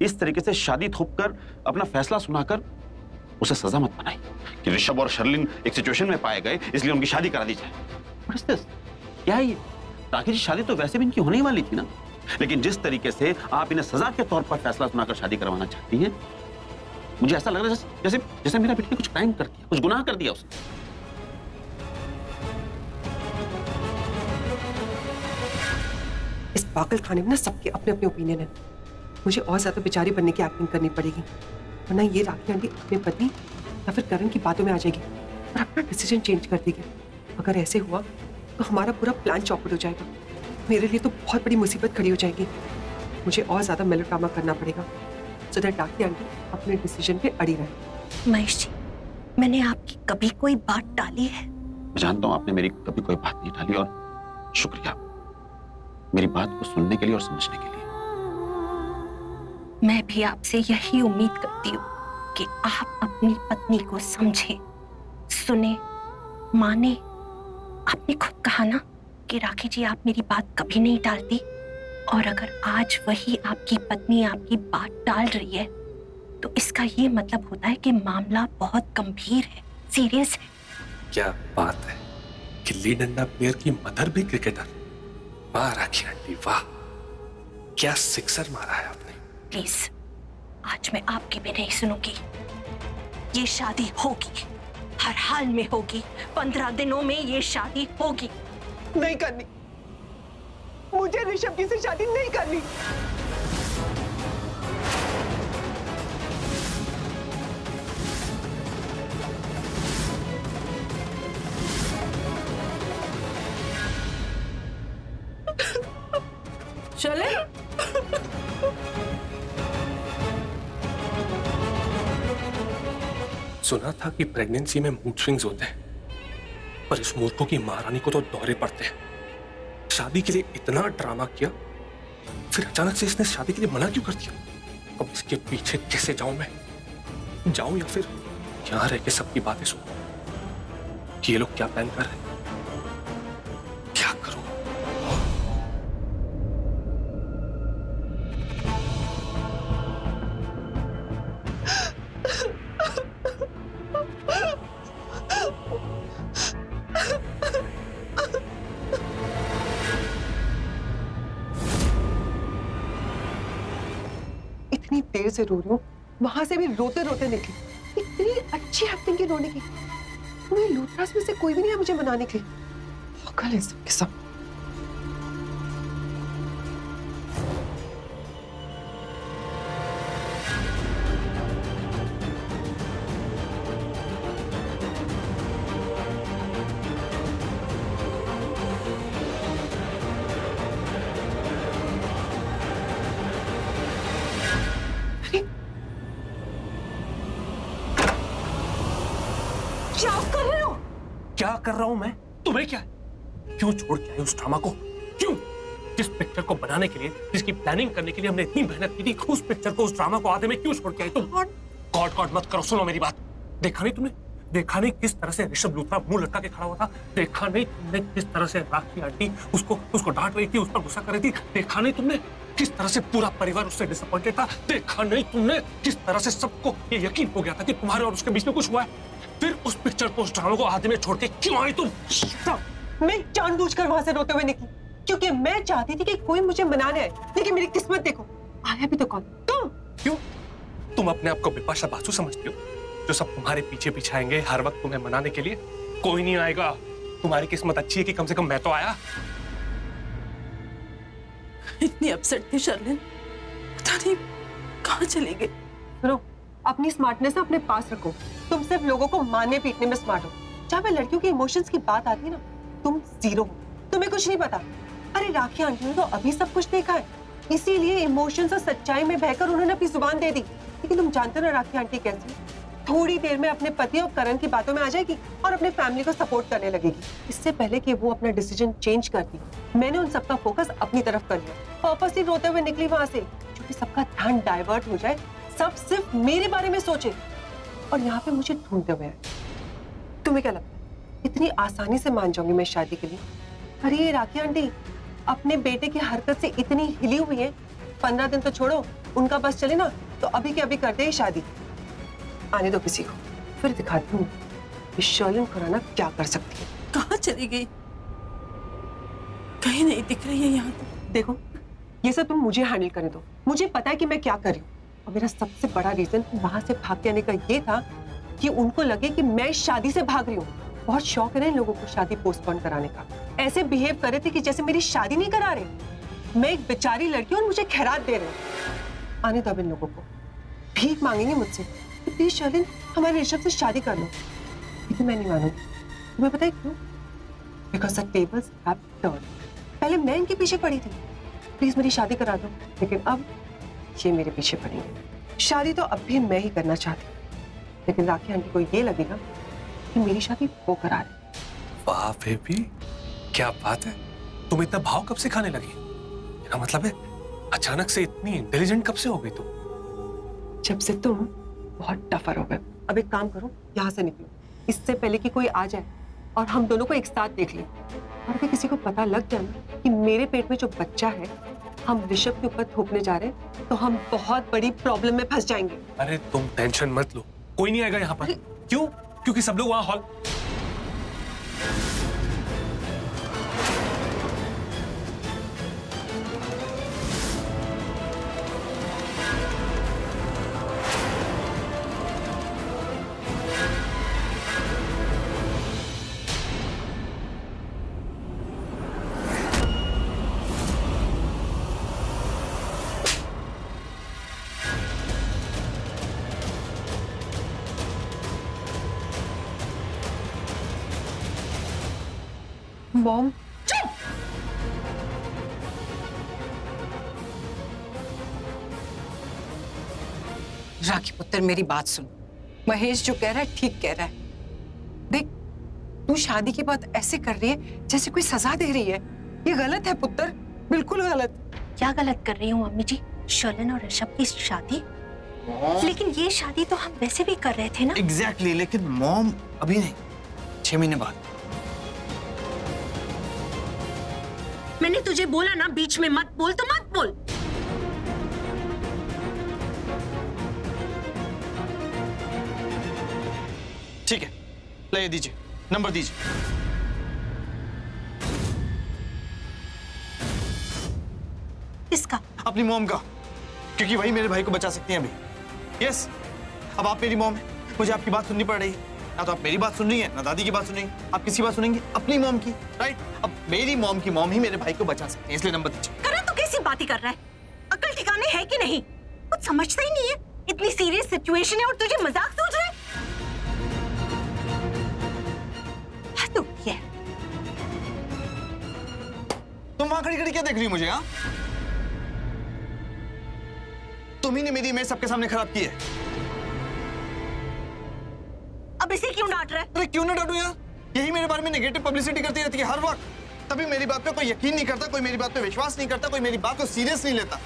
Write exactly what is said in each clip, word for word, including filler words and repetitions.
इस तरीके से शादी थोपकर अपना फैसला सुनाकर उसे सजा मत बनाई कि ऋषभ और शर्लिन एक सिचुएशन में पाए गए इसलिए उनकी शादी करा दी जाए। What is this? क्या है ये? राखी जी, शादी तो वैसे भी इनकी होने ही वाली थी ना, लेकिन जिस तरीके से आप इन्हें सजा के तौर पर फैसला सुनाकर शादी करवाना चाहती हैं, मुझे ऐसा लग रहा है जैसे जैसे मेरा बेटे ने कुछ क्राइम कर दिया, कुछ गुनाह कर दिया उसने। इस पागल खाने में ना सबके अपने अपने ओपिनियन है। मुझे और ज्यादा बेचारी बनने की एक्टिंग करनी पड़ेगी, वरना ये राखी आंटी अपने पति या फिर करण की बातों में आ जाएगी और अपना डिसीजन चेंज कर देगी। अगर ऐसे हुआ तो हमारा पूरा प्लान चौपट हो जाएगा। मेरे लिए तो बहुत बड़ी मुसीबत खड़ी हो जाएगी। मुझे और ज्यादा मेलोड्रामा करना पड़ेगा सो दैट राखी आंटी अपने डिसीजन पे अड़ी रहे। महेश जी, मैंने आपकी कभी कोई बात टाली है? मैं जानता हूँ आपने मेरी कभी कोई बात नहीं टाली, और शुक्रिया मेरी बात को सुनने के लिए और समझने के लिए। मैं भी आपसे यही उम्मीद करती हूँ कि आप अपनी पत्नी को समझें, सुने, माने। आपने खुद कहा ना कि राखी जी आप मेरी बात कभी नहीं टालती, और अगर आज वही आपकी पत्नी आपकी बात टाल रही है तो इसका ये मतलब होता है कि मामला बहुत गंभीर है, सीरियस है। क्या बात है, गिल्ली डंडा प्लेयर की मदर भी क्रिकेटर। वाह राखी आंटी वाह, क्या सिक्सर मारा है आपने। प्लीज, आज मैं आपकी भी नहीं सुनूंगी। ये शादी होगी, हर हाल में होगी। पंद्रह दिनों में ये शादी होगी। नहीं करनी, मुझे ऋषभ की से शादी नहीं करनी। चले सुना था कि प्रेगनेंसी में मूड स्विंग्स होते हैं, पर इस मूर्खों की महारानी को तो दौरे पड़ते हैं। शादी के लिए इतना ड्रामा किया, फिर अचानक से इसने शादी के लिए मना क्यों कर दिया? अब इसके पीछे कैसे जाऊं मैं? जाऊं या फिर यहां रह के सबकी बातें सुनूं कि ये लोग क्या प्लान कर रहे हैं? क्या करूं? इतनी देर से रो रही हूँ, वहां से भी रोते रोते निकली। इतनी अच्छी एक्टिंग की रोने की। तुम्हें लूथरास में से कोई भी नहीं है मुझे मनाने के लिए। पागल है सब के सब। क्या कर रहे हो? क्या कर रहा हूं मैं? तुम्हें क्या है? क्यों छोड़ के आए उस ड्रामा को? क्यों? जिस पिक्चर को बनाने के लिए, जिसकी प्लानिंग करने के लिए हमने इतनी मेहनत की थी, उस पिक्चर को, उस ड्रामा को आधे में क्यों छोड़ के आए तुम? गॉड गॉड मत करो, सुनो मेरी बात। देखा नहीं तुमने? देखा नहीं किस तरह से ऋषभ लूथरा मुंह लटका के खड़ा हुआ था? देखा नहीं तुमने किस तरह से राखी आंटी उसको उसको डांट रही थी, उस पर गुस्सा कर रही थी? देखा नहीं तुमने किस तरह से पूरा परिवार उससे डिसअपॉइंटेड था? देखा नहीं तुमने किस तरह से सबको ये यकीन हो गया था कि तुम्हारे और उसके बीच में कुछ हुआ है? फिर उस पिक्चर को, उस ड्रामा को आधे में छोड़ के क्यों आई तुम? मैं जानबूझकर वहां से रोते हुए निकली क्योंकि मैं चाहती थी कि कोई मुझे मनाने आए, लेकिन मेरी किस्मत देखो, आया भी तो कौन? तुम। क्यों? तुम अपने आप को बिपाशा बासु समझती हो, जो सब तुम्हारे पीछे पीछे आएंगे हर वक्त तुम्हें मनाने के लिए? कोई नहीं आएगा। तुम्हारी किस्मत अच्छी है कि कम से कम मैं तो आया। इतनी अपसेट थी शर्लिन, पता नहीं कहाँ चले गए। सुनो, अपनी स्मार्टनेस अपने पास रखो। तुम सिर्फ लोगों को मारने पीटने में स्मार्ट हो। जहाँ पे लड़कियों के इमोशंस की बात आती है ना, तुम जीरो हो, तुम्हें कुछ नहीं पता। अरे राखी आंटी ने तो अभी सब कुछ देखा है, इसीलिए इमोशंस और सच्चाई में बहकर उन्होंने अपनी जुबान दे दी। लेकिन तुम जानते हो ना राखी आंटी कैसी, थोड़ी देर में अपने पति और करण की बातों में आ जाएगी और अपने फैमिली को सपोर्ट करने लगेगी। इससे पहले कि वो अपना डिसीजन चेंज करती, मैंने उन सबका फोकस अपनी तरफ कर लिया। पर्पसली रोते हुए निकली वहां से, क्योंकि सबका ध्यान डाइवर्ट हो जाए, सब सिर्फ मेरे बारे में सोचे और यहाँ पे मुझे ढूंढते हुए आए। तुम्हें क्या लगता है इतनी आसानी से मान जाऊंगी मैं शादी के लिए? अरे ये राखी आंटी अपने बेटे की हरकत से इतनी हिली हुई है पंद्रह दिन तो छोड़ो, उनका बस चले ना तो अभी के अभी करते ही शादी। आने दो किसी को, फिर दिखाती हूँ कि शर्लिन खुराना क्या कर सकती है। कहाँ चली गई? कहीं नहीं दिख रही है यहाँ तो। देखो, ये सब तुम मुझे हैंडल करने दो। मुझे पता है कि मैं क्या कर रही हूँ, और मेरा सबसे बड़ा रीजन वहां से भाग के आने का ये था कि उनको लगे कि मैं इस शादी से भाग रही हूँ। बहुत शौक है ना इन लोगों को शादी पोस्टपोन कराने का। ऐसे बिहेव कर रहे थे कि जैसे मेरी शादी नहीं करा रहे। मैं एक बेचारी लड़की हूँ और मुझे खैरात दे रहे हैं। आने दो अब इन लोगों को। भीख मांगेंगे मुझसे कि प्लीज शर्लिन हमारे ऋषभ से शादी कर लो, लेकिन मैं नहीं मानूंगी। तुम्हें पता है क्यों? Because the tables have turned. पहले मैं इनके पीछे पड़ी थी, प्लीज मेरी शादी करा दो, लेकिन अब ये मेरे पीछे पड़ेंगे। शादी तो अब भी मैं ही करना चाहती हूँ, लेकिन राखी आंटी को ये लगेगा कि मेरी शादी वो करा रही। वाह बेबी, क्या बात है। तुम इतना भाव कब से खाने लगी? मेरा मतलब है अचानक से इतनी इंटेलिजेंट कब से हो गई तुम? जब से तुम बहुत टफर हो गए। अब एक काम करो, यहाँ से निकलो, इससे पहले कि कोई आ जाए और हम दोनों को एक साथ देख ले। और अगर किसी को पता लग जाए ना कि मेरे पेट में जो बच्चा है हम ऋषभ के ऊपर थोपने जा रहे हैं, तो हम बहुत बड़ी प्रॉब्लम में फंस जाएंगे। अरे तुम टेंशन मत लो, कोई नहीं आएगा यहाँ पर। क्यों? क्योंकि सब लोग वहां हॉल। मॉम, राखी पुत्र मेरी बात सुन। महेश जो कह रहा है ठीक कह रहा है। देख, तू शादी के बाद ऐसे कर रही है जैसे कोई सजा दे रही है। ये गलत है पुत्र, बिल्कुल गलत। क्या गलत कर रही हूँ मम्मी जी? शर्लिन और ऋषभ की शादी? लेकिन ये शादी तो हम वैसे भी कर रहे थे ना। एग्जैक्टली exactly, लेकिन मॉम अभी नहीं, छह महीने बाद। मैंने तुझे बोला ना बीच में मत बोल, तो मत बोल। ठीक है, ले दीजिए, नंबर दीजिए। किसका? अपनी मॉम का, क्योंकि वही मेरे भाई को बचा सकती हैं अभी। यस, अब आप मेरी मॉम है, मुझे आपकी बात सुननी पड़ रही है। ना तो आप मेरी बात सुन रही हैं, ना दादी की बात सुन रही हैं। आप किसी बात सुनेंगे? अपनी मॉम की, राइट? अब मेरी मॉम की मॉम ही मेरे भाई को बचा सकती है, इसलिए नंबर दीजिए। करण, तू कैसी बातें कर रहा है? अकल ठिकाने है कि नहीं? कुछ समझता ही नहीं है। इतनी सीरियस सिचुएशन है और तुझे मजाक सोच रहा है? हद होती है। तुम वहां खड़ी खड़ी क्या देख रही हो मुझे? हाँ, तुम ही ने मेरी इमेज सबके सामने खराब की है। अब इसे क्यों डांट रहा है? अरे क्यों ना डांटू यार, यही मेरे बारे में नेगेटिव पब्लिसिटी करती रहती है हर वक्त। तभी मेरी बात पे कोई यकीन नहीं करता, कोई मेरी बात पे विश्वास नहीं करता, कोई मेरी बात को सीरियस नहीं लेता।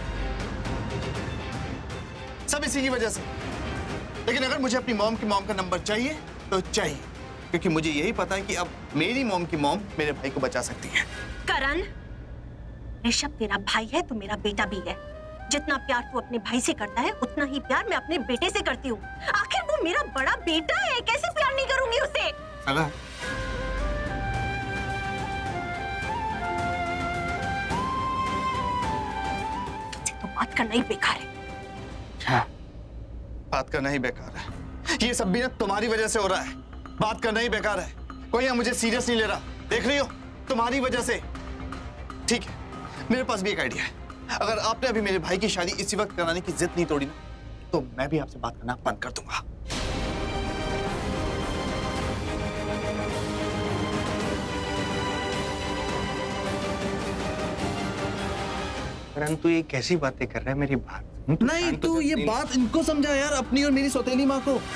सब इसी की वजह से। लेकिन अगर मुझे अपनी मॉम की मॉम का नंबर चाहिए तो चाहिए, क्योंकि मुझे यही पता है कि अब मेरी मॉम की मॉम मेरे भाई को बचा सकती है। करण, ऋषभ तेरा भाई है तो मेरा बेटा भी है। जितना प्यार तू अपने भाई से करता है उतना ही प्यार मैं अपने बेटे से करती हूँ। आखिर वो मेरा बड़ा बेटा है, कैसे प्यार नहीं करूंगी उसे? अगर तो बात करना ही बेकार है। हाँ, बात करना ही बेकार है। ये सब भी ना तुम्हारी वजह से हो रहा है। बात करना ही बेकार है। कोई यहाँ मुझे सीरियस नहीं ले रहा, देख रही हो, तुम्हारी वजह से। ठीक है, मेरे पास भी एक आइडिया है। अगर आपने अभी मेरे भाई की शादी इसी वक्त कराने की जिद नहीं तोड़ी ना, तो मैं भी आपसे बात करना बंद कर दूंगा। परंतु ये कैसी बातें कर रहा है, मेरी बात नहीं, तू ये बात इनको समझा यार, अपनी और मेरी सौतेली माँ को।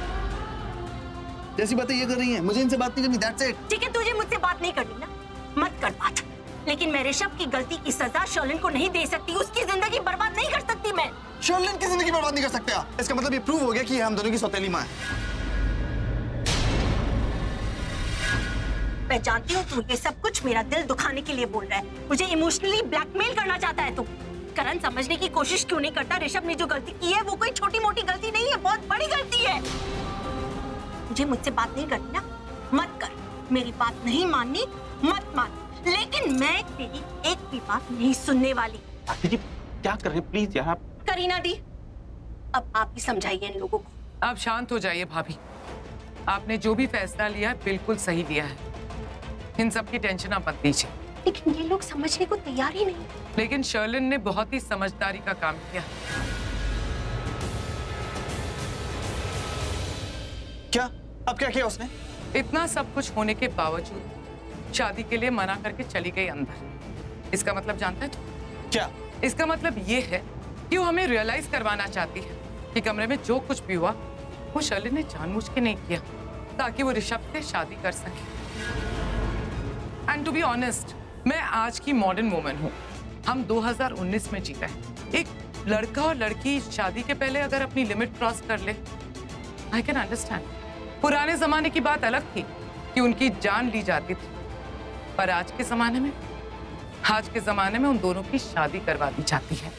जैसी बातें ये कर रही हैं, मुझे इनसे बात नहीं करनी, दैट्स इट। ठीक है, तुझे मुझसे बात नहीं करनी ना, मत कर बात। लेकिन मैं ऋषभ की गलती की सजा शर्लिन को नहीं दे सकती, उसकी जिंदगी बर्बाद नहीं कर सकती मैं। शर्लिन की जिंदगी बर्बाद नहीं कर सकते आप? इसका मतलब ये प्रूव हो गया कि हम दोनों की सौतेली माँ है। मैं जानती हूँ तू ये सब कुछ मेरा दिल दुखाने के लिए बोल रहा है, मुझे इमोशनली ब्लैकमेल करना चाहता है तू। करण समझने की कोशिश क्यों नहीं करता? ऋषभ ने जो गलती की है वो कोई छोटी मोटी गलती नहीं है, बहुत बड़ी गलती है। मुझे मुझसे बात नहीं करनी ना, मत कर। मेरी बात नहीं माननी, मत मान। लेकिन मैं तेरी एक भी बात नहीं सुनने वाली। आंटी जी क्या कर रहे हैं, प्लीज यार। करीना दी, अब आप ही समझाइए इन लोगों को। आप शांत हो जाइए भाभी। आपने जो भी फैसला लिया है बिल्कुल सही लिया है। इन सब की टेंशन आप मत लीजिए। लेकिन ये लोग समझने को तैयार ही नहीं। लेकिन शर्लिन ने बहुत ही समझदारी का काम किया। क्या? अब क्या किया उसने? इतना सब कुछ होने के बावजूद शादी के लिए मना करके चली गई अंदर। इसका मतलब जानता है तू? क्या? इसका मतलब ये है कि वो हमें रियलाइज करवाना चाहती है कि कमरे में जो कुछ भी हुआ वो शर्लिन ने जानबूझ के नहीं किया, ताकि वो ऋषभ से शादी कर सके। एंड टू बी ऑनेस्ट, मैं आज की मॉडर्न वुमन हूँ। हम दो हज़ार उन्नीस में जी रहे हैं। एक लड़का और लड़की शादी के पहले अगर अपनी लिमिट क्रॉस कर ले, आई कैन अंडरस्टैंड। पुराने जमाने की बात अलग थी कि उनकी जान ली जाती थी, पर आज के जमाने में आज के जमाने में उन दोनों की शादी करवा दी जाती है।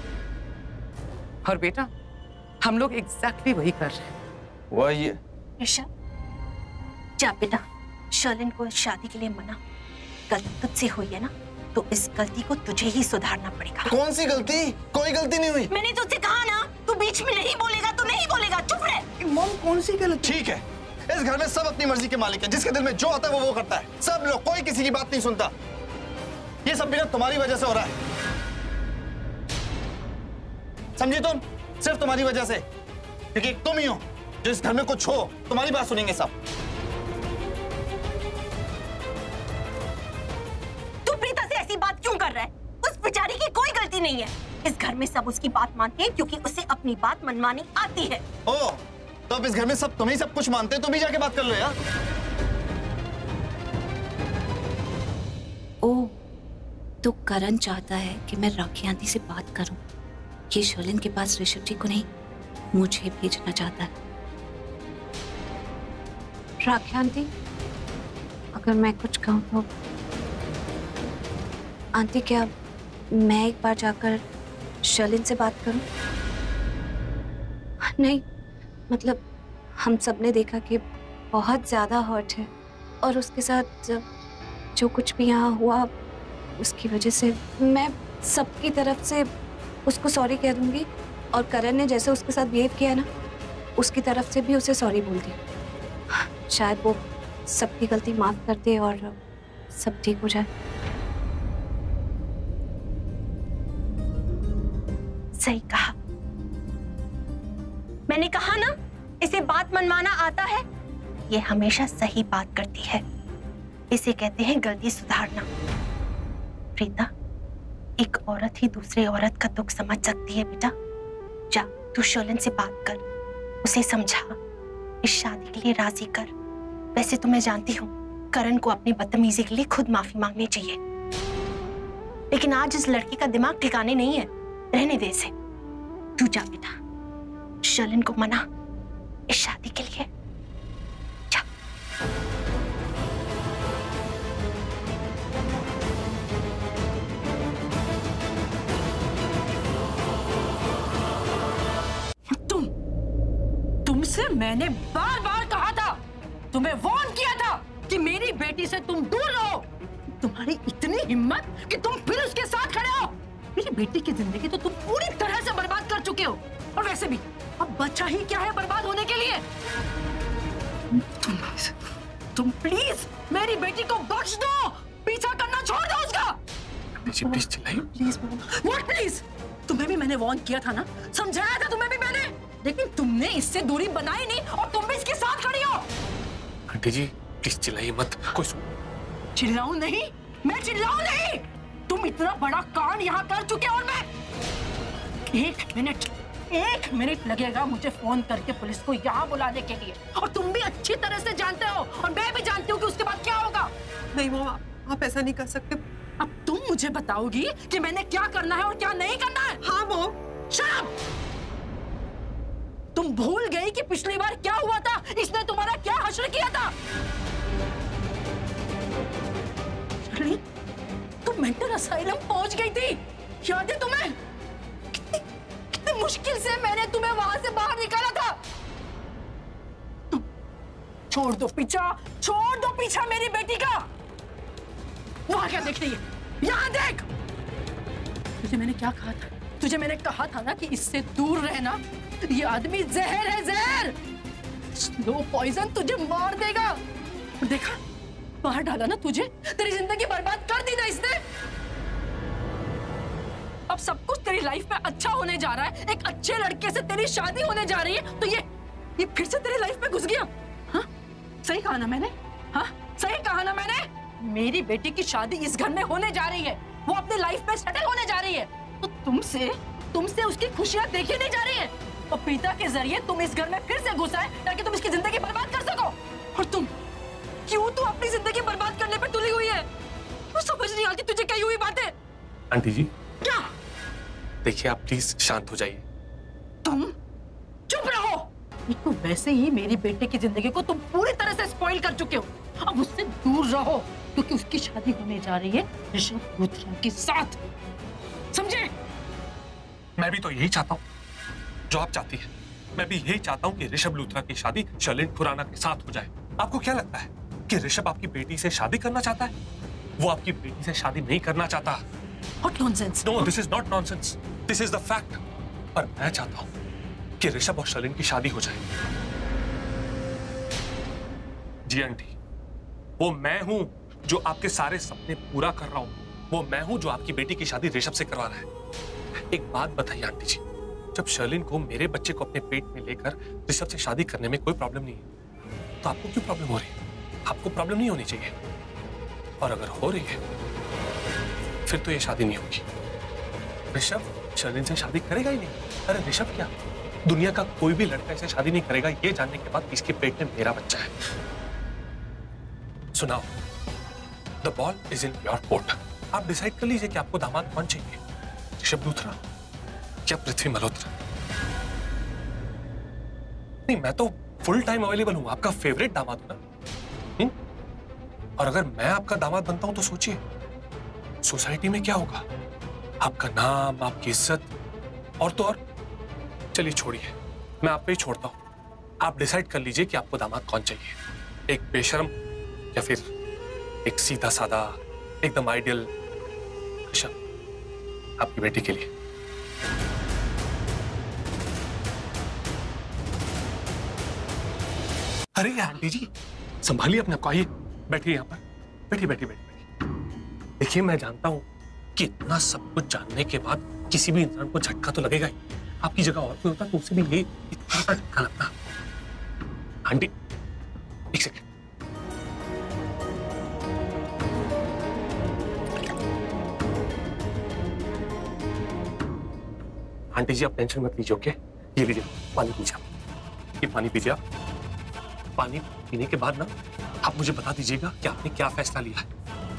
और बेटा, हम लोग एग्जैक्टली वही कर रहे हैं। वही ऋषभ, जा बेटा, शर्लिन को शादी के लिए मना। गलती तुझसे हुई है ना, तो इस गलती को तुझे ही सुधारना पड़ेगा। कौन सी गलती? कोई गलती नहीं हुई। मैंने तुझसे कहा ना, तू बीच में नहीं बोलेगा तो नहीं बोलेगा, चुप रह। मॉम कौन सी गलती? ठीक है, इस घर में सब अपनी मर्जी के मालिक हैं। जिसके दिल में जो आता है वो वो करता है। सब लोग, कोई किसी की बात नहीं सुनता। ये सब बिना तुम्हारी वजह से हो रहा है, समझी तुम? सिर्फ तुम्हारी वजह से, क्योंकि एक तुम ही हो जो इस घर में कुछ हो तुम्हारी बात सुनेंगे सब। तू प्रीता से ऐसी बात क्यों कर रहा है? उस बेचारी की कोई गलती नहीं है। इस घर में सब उसकी बात मानते हैं क्योंकि उसे अपनी बात मनवानी आती है। ओ, तो अब इस घर में सब तुम्ही सब कुछ मानते हैं, तुम ही जाके बात कर लो यार। ओ, तो करण चाहता है कि मैं राखी आंटी से बात करूं। ये शर्लिन के पास ऋषभ जी को नहीं, मुझे भेजना चाहता है। राखी आंटी, अगर मैं कुछ कहूं तो आंटी, क्या मैं एक बार जाकर शर्लिन से बात करूं? नहीं, मतलब हम सब ने देखा कि बहुत ज्यादा हर्ट है और उसके साथ जब जो कुछ भी यहाँ हुआ उसकी वजह से मैं सबकी तरफ से उसको सॉरी कह दूंगी। और करण ने जैसे उसके साथ बिहेव किया ना, उसकी तरफ से भी उसे सॉरी बोल दी। शायद वो सबकी गलती माफ कर दे और सब ठीक हो जाए। सही कहा। मैंने कहा ना, इसे बात मनवाना आता है। ये हमेशा सही बात करती है। इसे कहते हैं गलती सुधारना। प्रीता, एक औरत ही दूसरे औरत का दुख समझ सकती है बेटा। जा, तू शर्लिन से बात कर, उसे समझा, इस शादी के लिए राजी कर। वैसे तो मैं जानती हूँ करण को अपनी बदतमीजी के लिए खुद माफी मांगनी चाहिए, लेकिन आज इस लड़की का दिमाग ठिकाने नहीं है। रहने दे इसे। तू जा बेटा, शर्लिन को मना इस शादी के लिए। जा। तुम तुमसे मैंने बार बार कहा था, तुम्हें वार्न किया था कि मेरी बेटी से तुम दूर रहो। तुम्हारी इतनी हिम्मत कि तुम फिर उसके साथ खड़े हो। मेरी बेटी की जिंदगी तो तुम पूरी तरह से बर्बाद कर चुके हो, और वैसे भी अब बचा ही क्या है बर्बाद होने के लिए। तुम तुम प्लीज मेरी बेटी को बख्श दो, पीछा करना छोड़ दो उसका। प्लीज चिल्लाइए। Please what please? तुम्हें भी मैंने वार्न किया था ना, समझाया था तुम्हें भी मैंने, लेकिन तुमने इससे दूरी बनाई नहीं और तुम भी इसके साथ खड़ी हो। आंटी जी प्लीज चिल्लाइए मत। कोई सुन। चिल्लाऊं नहीं, मैं चिल्लाऊं नहीं। तुम इतना बड़ा कांड यहाँ कर चुके हो और मैं एक मिनट एक मिनट लगेगा मुझे फोन करके पुलिस को यहाँ बुलाने के लिए, और तुम भी अच्छी तरह से जानते हो और मैं भी जानती हूँ कि उसके बाद क्या होगा। नहीं वो आप, आप ऐसा नहीं कर सकते। अब तुम मुझे बताओगी कि मैंने क्या करना है और क्या नहीं करना है। हाँ वो शराब। तुम भूल गई कि पिछली बार क्या हुआ था, इसने तुम्हारा क्या हश्र किया था। तुम मेंटल असाइलम पहुंच गई थी, याद है तुम्हें? मुश्किल से मैंने तुम्हें वहां से बाहर निकाला था। तुम छोड़ दो पीछा, छोड़ दो पीछा मेरी बेटी का। वहां क्या देख रही है? यहां देख। तुझे मैंने क्या कहा था? तुझे मैंने कहा था ना कि इससे दूर रहना। ये आदमी जहर है, जहर। स्लो पॉइजन तुझे मार देगा। देखा, बाहर डाला ना तुझे, तेरी जिंदगी बर्बाद कर दी ना इसने। अब सब कुछ तेरी लाइफ में अच्छा होने जा रहा है, एक अच्छे लड़के से तेरी शादी होने जा रही है, तो ये ये फिर से तेरी लाइफ में घुस गया। हाँ, सही कहा ना मैंने? हाँ, सही कहा ना मैंने? मेरी बेटी की शादी इस घर में होने जा रही है, वो अपनी लाइफ में सेटल होने जा रही है, तो तुमसे तुमसे उसकी खुशियां देखी नहीं जा रही है। और पिता के जरिए तुम इस घर में फिर से घुस आए ताकि तुम इसकी जिंदगी बर्बाद कर सको। और तुम क्यों तू अपनी जिंदगी बर्बाद करने पर तुली हुई है? वो समझ नहीं आती तुझे कही हुई बातें। आंटी जी, क्या? देखिए, आप प्लीज शांत हो जाइए। तुम चुप रहो। एक तो वैसे ही मेरी बेटे की जिंदगी को तुम पूरी तरह से स्पॉइल कर चुके हो। अब उससे दूर रहो, क्योंकि उसकी शादी होने जा रही है ऋषभ लूथरा के साथ। समझे? मैं भी तो यही चाहता हूँ जो आप चाहती है। मैं भी यही चाहता हूँ कि ऋषभ लूथरा की शादी शर्लिन खुराना के साथ हो जाए। आपको क्या लगता है कि ऋषभ आपकी बेटी से शादी करना चाहता है? वो आपकी बेटी से शादी नहीं करना चाहता। What nonsense? No, this is not nonsense. This is the fact. पर मैं चाहता हूँ कि ऋषभ और शर्लिन की शादी हो जाए। जी आंटी, वो मैं हूँ जो आपके सारे सपने पूरा कर रहा हूँ। वो मैं हूँ जो आपकी बेटी की शादी ऋषभ से करवा रहा है। एक बात बताइए आंटी जी, जब शर्लिन को मेरे बच्चे को अपने पेट में लेकर ऋषभ से शादी करने में कोई प्रॉब्लम नहीं है, तो आपको क्यों प्रॉब्लम हो रही है? आपको प्रॉब्लम नहीं होनी चाहिए। और अगर हो रही है फिर तो ये शादी नहीं होगी। ऋषभ शर्लिन से शादी करेगा ही नहीं। अरे ऋषभ क्या, दुनिया का कोई भी लड़का इसे शादी नहीं करेगा, ये जानने के बाद इसके पेट में मेरा बच्चा है। सुनाओ, the ball is in your court. आप डिसाइड कर लीजिए कि आपको दामाद कौन चाहिए, ऋषभ लूथरा या पृथ्वी मल्होत्रा। नहीं, मैं तो फुल टाइम अवेलेबल हूं, आपका फेवरेट दामाद हूं ना। हुँ? और अगर मैं आपका दामाद बनता हूं तो सोचिए सोसाइटी में क्या होगा। आपका नाम, आपकी इज्जत, और तो और। चलिए छोड़िए, मैं आप पे ही छोड़ता हूं। आप डिसाइड कर लीजिए कि आपको दामाद कौन चाहिए, एक बेशर्म या फिर एक सीधा साधा एकदम आइडियल ऋषभ आपकी बेटी के लिए। अरे आंटी जी, संभालिए अपने आपको। आइए बैठिए यहाँ पर, बैठिए बैठिए बैठिए। देखिए, मैं जानता हूं कि इतना सब कुछ जानने के बाद किसी भी इंसान को झटका तो लगेगा ही। आपकी जगह और कोई होता तो उसे भी यही इतना सा झटका लगता। आंटी एक सेकंड। आंटी जी, आप टेंशन मत लीजिए, ओके? ये लीजिए पानी पीजिए आप। ये पानी पीजिए आप। पानी पीने के बाद ना आप मुझे बता दीजिएगा कि आपने क्या फैसला लिया है।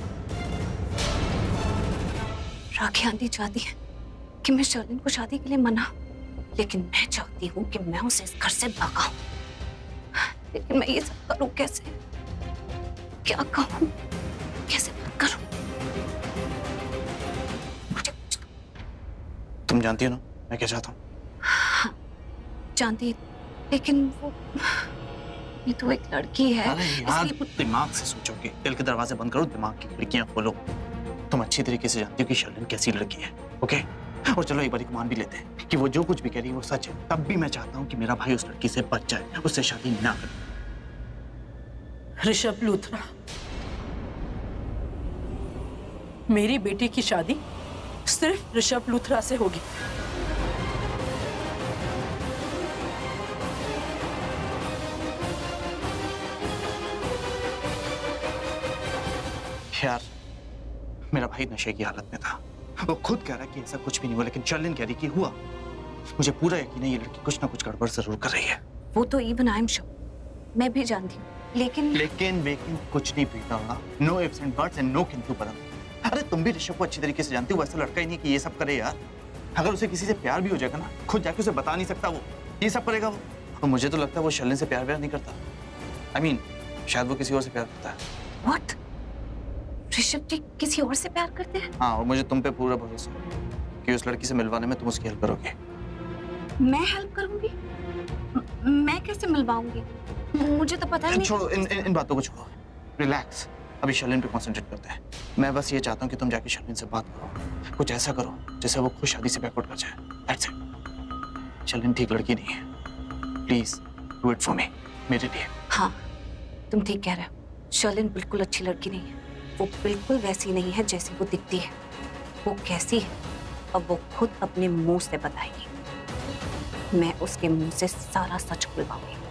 राखी आंटी चाहती है कि मैं शर्लिन को शादी के लिए मना, लेकिन मैं चाहती हूँ कि मैं उसे इस घर से भगाऊं। लेकिन मैं ये सब करूं कैसे? क्या कहूँ, कैसे बात करूं? तुम जानती हो ना मैं क्या चाहता हूँ? हाँ, जानती, लेकिन वो ये तो एक लड़की है। अरे यार, इसलिए... दिमाग से सोचोगे। दिल के दरवाजे बंद करो, दिमाग की खिड़कियां खोलो। तुम अच्छी तरीके से जानती हो कि शर्लिन कैसी लड़की है, ओके? और चलो एक बारी मान भी लेते हैं कि वो जो कुछ भी कह रही है वो सच है, तब भी मैं चाहता हूँ कि मेरा भाई उस लड़की से बच जाए, उससे शादी ना करे। ऋषभ लूथरा, मेरी बेटी की शादी सिर्फ ऋषभ लूथरा से होगी। यार, मेरा भाई नशे की हालत में था। वो खुद कह रहा है कि ऐसा कुछ भी नहीं हुआ, लेकिन शर्लिन कह रही कि हुआ। मुझे पूरा यकीन है ये लड़की कुछ ना कुछ गड़बड़ जरूर कर रही है। वो तो इवन आई एम श्योर, मैं भी जानती हूँ, लेकिन लेकिन लेकिन कुछ नहीं पीता होगा। No ifs and buts and no किंतु परंतु। अरे तुम भी ऋषभ को अच्छी तरीके से जानती हो, वैसा लड़का ही नहीं कि ये सब करे यार। अगर उसे किसी से प्यार भी हो जाएगा ना, खुद जाके उसे बता नहीं सकता, वो ये सब करेगा वो। और मुझे तो लगता है वो शर्लिन से प्यार व्यार नहीं करता। आई मीन शायद वो किसी और से प्यार करता है। व्हाट? ऋषभ जी किसी और से प्यार करते हैं? हाँ, और मुझे तुम पे पूरा भरोसा है कि उस लड़की से मिलवाने में तुम उसकी हेल्प करोगे। मैं हेल्प करूंगी? म- मैं कैसे मिलवाऊंगी? मुझे तो पता नहीं। छोड़ो इन, इन इन बातों को छोड़ो, रिलैक्स। अभी शर्लिन पे कंसंट्रेट करते हैं। मैं बस ये चाहता हूँ कि तुम जाके शर्लिन से बात करो, कुछ ऐसा करो जिससे वो खुद शादी से बैकआउट कर जाए। That's it. शर्लिन ठीक लड़की नहीं है, please do it for me, मेरे लिए। हाँ, तुम ठीक कह रहे हो। शर्लिन बिल्कुल अच्छी लड़की नहीं है। वो बिल्कुल वैसी नहीं है जैसी वो दिखती है। वो कैसी है अब वो खुद अपने मुंह से बताएगी। मैं उसके मुंह से सारा सच खुलवाऊंगी।